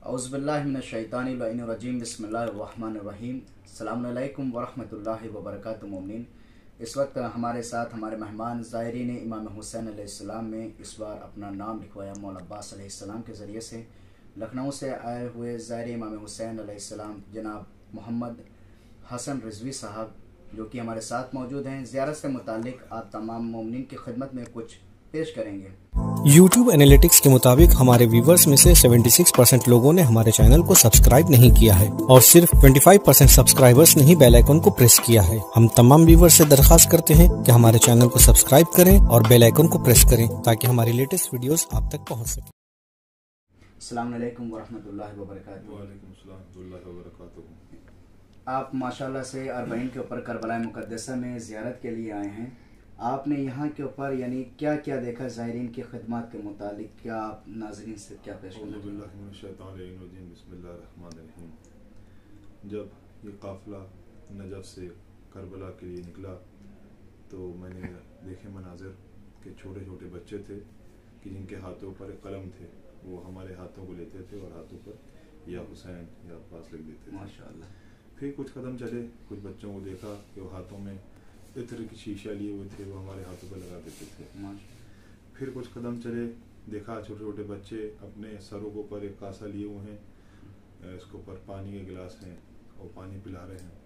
औज़ुबिल्लाहिमिनश्शैतानिर्रजीम बिस्मिल्लाहिर्रहमानिर्रहीम। अस्सलामुअलैकुम वरहमतुल्लाहि वबरकातुहू। मोमिनीन, इस वक्त हमारे साथ हमारे मेहमान ज़ायरीन इमाम हुसैन अलैहिस्सलाम में इस बार अपना नाम लिखवाया मौला अब्बास अलैहिस्सलाम के ज़रिए से। लखनऊ से आए हुए ज़ायरीन इमाम हुसैन अलैहिस्सलाम जनाब मोहम्मद हसन रिजवी साहब जो कि हमारे साथ मौजूद हैं, ज़ियारत से मुतालिक आप तमाम मोमिनीन की खिदमत में कुछ पेश करेंगे। YouTube एनालिटिक्स के मुताबिक हमारे व्यूवर्स में से 76% लोगों ने हमारे चैनल को सब्सक्राइब नहीं किया है और सिर्फ 25% सब्सक्राइबर्स ने ही बेल आइकन को प्रेस किया है। हम तमाम व्यूवर्स से दरखास्त करते हैं कि हमारे चैनल को सब्सक्राइब करें और बेल आइकन को प्रेस करें ताकि हमारी लेटेस्ट वीडियोस आप तक पहुंच सके। अस्सलाम वालेकुम वरहमतुल्लाहि वबरकातुहू। वालेकुम अस्सलाम वरहमतुल्लाहि वबरकातुहू। आप माशाल्लाह से अरबईन के ऊपर करबला मुक़द्दसा में ज़ियारत के लिए आए हैं। आपने यहाँ के ऊपर यानी क्या क्या देखा ज़ायरीन की खिदमत के मुतालिक, क्या आप नाज़रीन से क्या पेश करना बिस्मिल्लाहिर्रहमानिर्रहीम। बिस्मिल्लाहिर्रहमानिर्रहीम। जब ये काफ़िला नजफ़ से करबला के लिए निकला तो मैंने देखे मनाज़िर के छोटे छोटे बच्चे थे कि जिनके हाथों पर कलम थे, वो हमारे हाथों को लेते थे और हाथों पर या हुसैन या अब्बास लिख देते थे। माशाअल्लाह। फिर कुछ कदम चले, कुछ बच्चों को देखा कि वो हाथों में इत्र की शीशा लिए हुए थे, वो हमारे हाथों पर लगा देते थे। फिर कुछ कदम चले, देखा छोटे छोटे बच्चे अपने सरों के ऊपर एक कासा लिए हुए हैं, इसके ऊपर पानी के गिलास हैं और पानी पिला रहे हैं।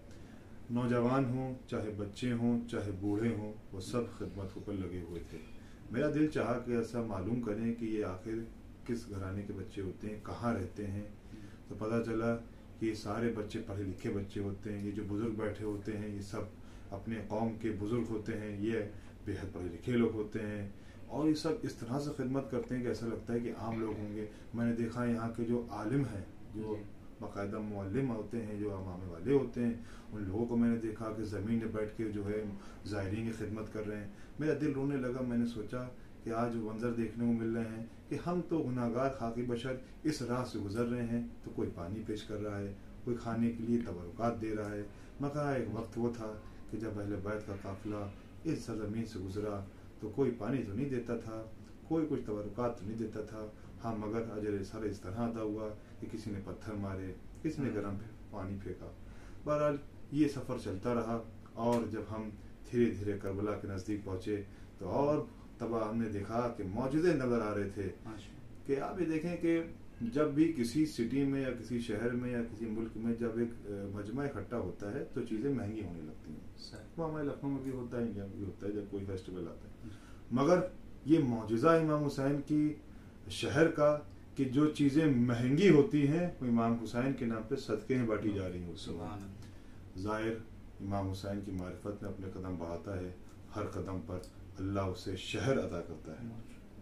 नौजवान हों चाहे बच्चे हों चाहे बूढ़े हों, वो सब खिदमत के ऊपर लगे हुए थे। मेरा दिल चाहा कि ऐसा मालूम करें कि ये आखिर किस घराने के बच्चे होते हैं, कहाँ रहते हैं। तो पता चला कि ये सारे बच्चे पढ़े लिखे बच्चे होते हैं। ये जो बुज़ुर्ग बैठे होते हैं ये सब अपने कौम के बुज़ुर्ग होते हैं, ये बेहद पढ़े लिखे लोग होते हैं और ये सब इस तरह से खिदमत करते हैं कि ऐसा लगता है कि आम लोग होंगे। मैंने देखा यहाँ के जो आलिम हैं, जो बाकायदा मुअल्लिम होते हैं, जो अमामे वाले होते हैं, उन लोगों को मैंने देखा कि ज़मीन में बैठ के जो है ज़ायरीन की खिदमत कर रहे हैं। मेरा दिल रोने लगा। मैंने सोचा कि आज मंजर देखने को मिल रहे हैं कि हम तो गुनाहगार खाकी बशर इस राह से गुजर रहे हैं, तो कोई पानी पेश कर रहा है, कोई खाने के लिए तबरुकात दे रहा है। मैं कहा एक वक्त वो था कि जब अहले बैत का काफिला इस सरजमीन से गुजरा तो कोई पानी तो नहीं देता था, कोई कुछ तबरुकात तो नहीं देता था। हाँ, मगर अजर सारे इस तरह अदा हुआ कि किसी ने पत्थर मारे, किसी ने गर्म पानी फेंका। बहरहाल ये सफ़र चलता रहा और जब हम धीरे धीरे करबला के नज़दीक पहुँचे तो और तबाह हमने देखा कि मौजूदे नज़र आ रहे थे। कि आप ये देखें कि जब भी किसी सिटी में या किसी शहर में या किसी मुल्क में जब एक मजमा इकट्ठा होता है तो चीज़ें महंगी होने लगती हैं। वो हमारे लखनऊ में भी होता है, इंडिया में भी होता है जब कोई फेस्टिवल आता है। मगर ये मौजूदा इमाम हुसैन की शहर का कि जो चीज़ें महंगी होती हैं वो इमाम हुसैन के नाम पे सदक़े में बांटी जा रही हैं। उस समय ज़ाहिर इमाम हुसैन की मारिफत में अपने कदम बढ़ाता है, हर कदम पर अल्लाह उसे शहर अता करता है।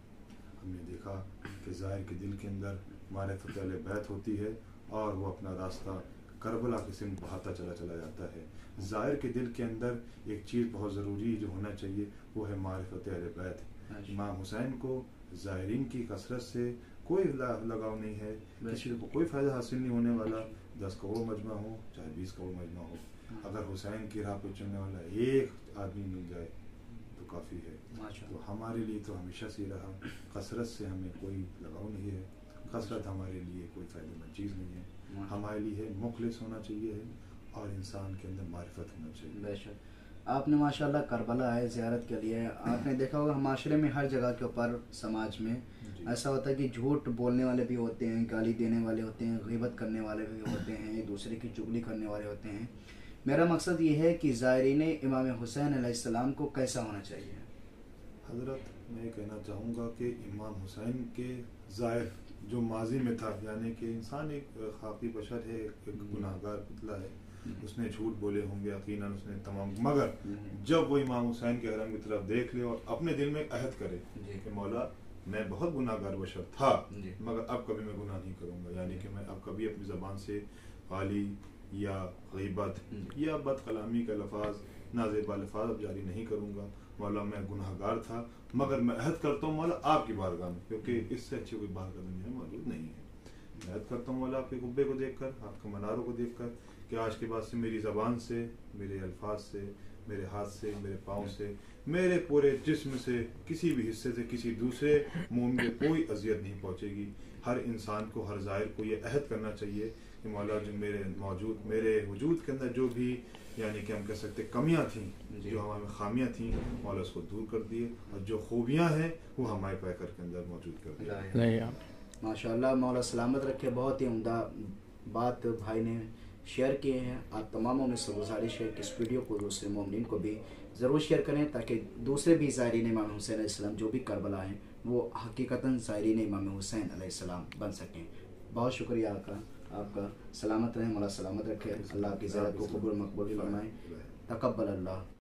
हमने देखा कि ज़ाहिर के दिल के अंदर मारिफत अहले बैत होती है और वो अपना रास्ता करबला की सिमत बढ़ाता चला जाता है। ज़ाहिर के दिल के अंदर एक चीज़ बहुत ज़रूरी जो होना चाहिए वो है मारिफत अहले बैत। इमाम हुसैन को ज़ाहिरीन की कसरत से कोई लगाव नहीं है, किसी को कोई फ़ायदा हासिल नहीं होने वाला। 10 करोड़ मजमा हो चाहे 20 करोड़ मजमा हो, अगर हुसैन की राह पर चलने वाला एक आदमी मिल जाए तो काफ़ी है। तो हमारे लिए तो हमेशा से रहा, कसरत से हमें कोई लगाव नहीं है। कसरत हमारे लिए कोई फ़ायदेमंद चीज़ नहीं है। हमारे लिए मुखलिस होना चाहिए और इंसान के अंदर मारिफत होना चाहिए। बेशक आपने माशाल्लाह करबला आए ज़ियारत के लिए। आपने देखा होगा माशरे में हर जगह के ऊपर समाज में ऐसा होता है कि झूठ बोलने वाले भी होते हैं, गाली देने वाले होते हैं, ग़ीबत करने वाले भी होते हैं, एक दूसरे की चुगली करने वाले होते हैं। मेरा मकसद ये है कि ज़ायरीन इमाम हुसैन अलैहिस्सलाम को कैसा होना चाहिए। हज़रत, मैं कहना चाहूँगा कि इमाम हुसैन के ज़ाहिर जो माजी में था, यानी कि इंसान एक खाकी बशर है, एक गुनाहगार पुतला है, उसने झूठ बोले होंगे यकीनन उसने तमाम, मगर जब वो इमाम हुसैन के हरम की तरफ देख ले और अपने दिल में अहद करे कि मौला मैं बहुत गुनाहगार बशर था मगर अब कभी मैं गुनाह नहीं करूँगा, यानी कि मैं अब कभी अपनी ज़बान से गाली या ग़ीबत या बद कलामी का लफाज नाज़ेबा लफाज अब जारी नहीं करूँगा। मौला मैं गुनाहगार था मगर मैं अहद करता हूँ मौला आपकी बारगाह में, क्योंकि इससे अच्छी कोई बारगाह दुनिया में मौजूद नहीं है। मैं अहद करता हूँ मौला आपके गुब्बे को देख कर, आपके मनारों को देख कर कि आज के बाद से मेरी ज़बान से, मेरे अल्फाज से, मेरे हाथ से, मेरे पाँव से, मेरे पूरे जिस्म से, किसी भी हिस्से से किसी दूसरे मोमिन को कोई अजियत नहीं पहुँचेगी। हर इंसान को, हर ज़ाहिर को ये अहद करना चाहिए कि मौला जो मेरे वजूद के अंदर जो भी यानी कि हम कह सकते कमियां थीं, जो हमारे खामियां थीं, मौला उसको दूर कर दिए, और जो खूबियां हैं वो हमारे पैकर के अंदर मौजूद कर दिए। माशाअल्लाह, मौला सलामत रखे। बहुत ही उम्दा बात भाई ने शेयर किए हैं। आप तमामों में से गुजारिश है कि इस वीडियो को दूसरे मोमिन को भी ज़रूर शेयर करें, ताकि दूसरे भी ज़ायरीन इमाम हुसैन अलैहिस्सलाम जो भी करबला हैं वो हकीकतन ज़ायरीन इमाम हुसैन अलैहिस्सलाम बन सकें। बहुत शुक्रिया आपका। सलामत रहें, मौला सलामत रखे। अल्लाह की ज़ियारत को कबूल मकबूल फरमाए। तकब्बल अल्लाह।